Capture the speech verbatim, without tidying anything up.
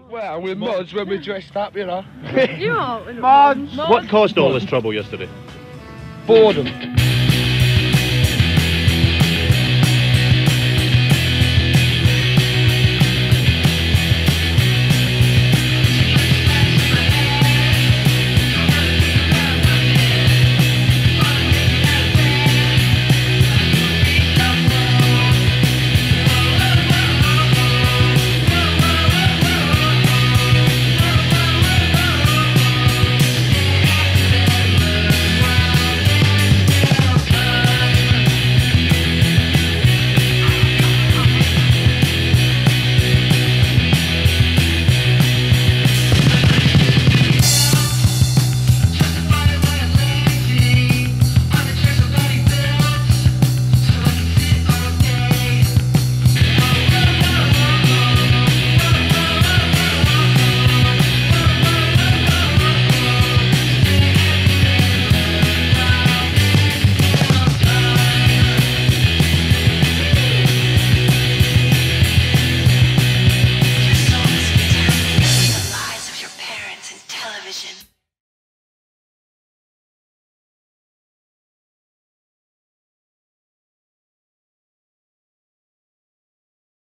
Well, we're mods when we're dressed up, you know. You are. Mods. What caused all this trouble yesterday? Boredom.